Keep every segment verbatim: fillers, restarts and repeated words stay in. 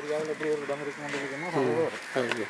ஏரியாவில் எப்படி ஒரு இடம் இருக்குன்னு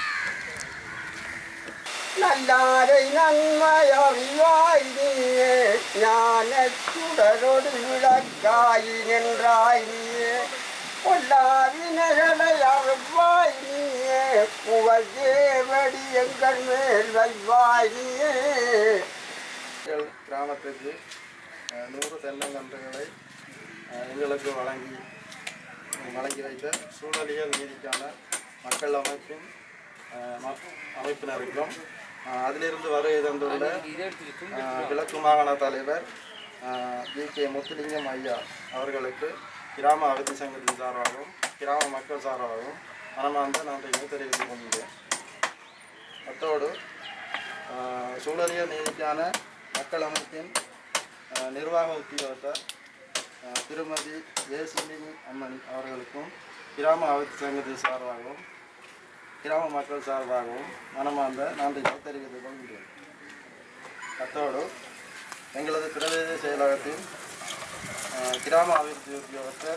நல்லாரை நன்மையறிவாய் நீயே ஞானச்சுடரோடு விளக்காய் நின்றாய் நீயே பொல்லாவினர்களை அறுவாய் நீயே புகழ்தேவடி எங்கள் மேல் வைவாய் நீயே. கிராமத்துக்கு நூறு தென்னங்கன்றுகளை எங்களுக்கு வழங்கி வழங்கி வைத்த சூழலியல் நீதிக்கான மக்கள் அமைப்பின் அமைப்பினருக்கும் அதிலிருந்து வருகை தந்துள்ள கிழக்கு மாகாண தலைவர் ஜி கே முத்துலிங்கம் ஐயா அவர்களுக்கு கிராம அபிவிருத்தி சங்கத்தின் சார்பாகவும் கிராம மக்கள் சார்பாகவும் மனமார்ந்த நன்றியை தெரிவித்துக் கொள்கிறேன். அத்தோடு சூழலியல் நீதிக்கான மக்கள் அமைப்பின் நிர்வாக உத்தியோகத்தர் திருமதி ஏ சுலினி அம்மணி அவர்களுக்கும் கிராம அபிவிருத்தி சங்கத்தின் சார்பாகவும் கிராம மக்கள் சார்பாகவும் மனமார்ந்த நன்றிகளை தெரிவித்துக் கொள்கிறேன். அத்தோடு எங்களது பிரதேச செயலகத்தின் கிராம அபிவிருத்தி உத்தியோகத்தர்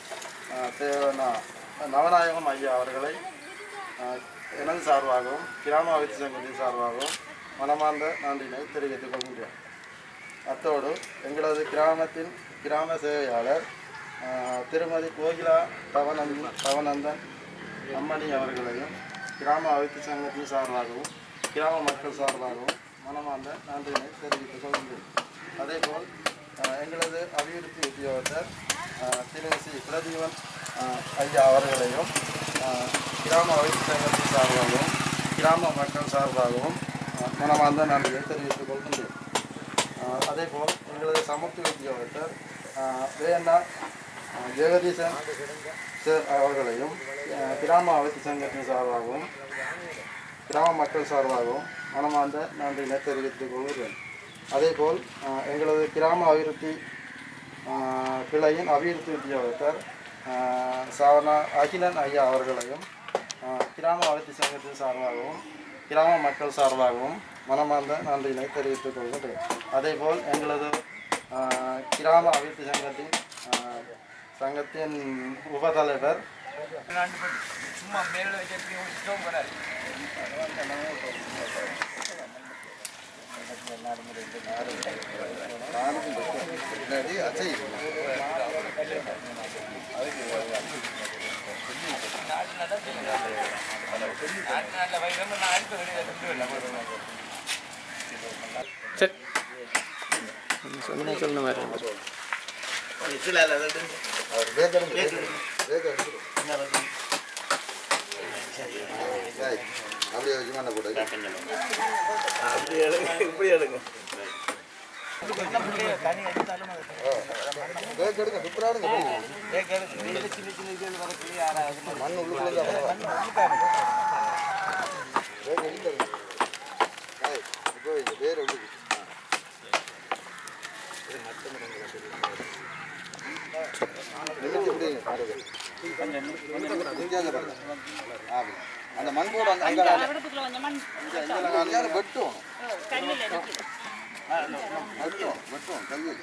நவநாயகம் ஐயா அவர்களை எனது சார்பாகவும் கிராம அபிவிருத்தி சங்கத்தின் சார்பாகவும் மனமார்ந்த நன்றினை தெரிவித்துக் கொள்கிறேன். அத்தோடு எங்களது கிராமத்தின் கிராம சேவையாளர் திருமதி கோகிலா தவநந்தன் தவநந்தன் அம்மணி அவர்களையும் கிராம அபிவிருத்தி சங்கத்தின் சார்பாகவும் கிராம மக்கள் சார்பாகவும் மனமார்ந்த நன்றினை தெரிவித்துக் கொள்கிறேன். அதேபோல் எங்களது அபிவிருத்தி உத்தியோகத்தர் திரு சி பிரதீபன் ஐயா அவர்களையும் கிராம அபிவிருத்தி சங்கத்தின் சார்பாகவும் கிராம மக்கள் சார்பாகவும் மனமார்ந்த நன்றியை தெரிவித்துக் கொள்கின்றேன். அதேபோல் எங்களது சமத்துவ உத்தியோகத்தர் வேணா ஜெகதீசன் சார் அவர்களையும் கிராம அபிவிருத்தி சங்கத்தின் சார்பாகவும் கிராம மக்கள் சார்பாகவும் மனமார்ந்த நன்றினை தெரிவித்துக் கொள்கிறேன். அதேபோல் எங்களது கிராம அபிவிருத்தி கிளையின் அபிவிருத்தி உத்தியோகத்தர் சாவனா அகிலன் ஐயா அவர்களையும் கிராம அபிவிருத்தி சங்கத்தின் சார்பாகவும் கிராம மக்கள் சார்பாகவும் மனமார்ந்த நன்றினை தெரிவித்துக் கொள்கிறேன். அதேபோல் எங்களது கிராம அபிவிருத்தி சங்கத்தின் சங்கத்தின் உபதலைவர் சும்மா சொல்லுங்க சொல்லுங்க மாதிரி அப்படியே வச்சு கூட இப்படி எடுங்க மண் உள்ளுக்குள்ள வேற அந்த மண் போட வெட்டும் வெட்டும் வெட்டும் கையில்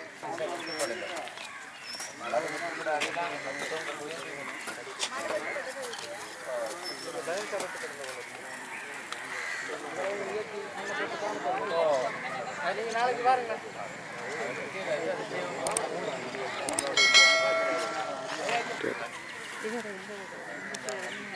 நாளைக்கு பாருங்க Thank you.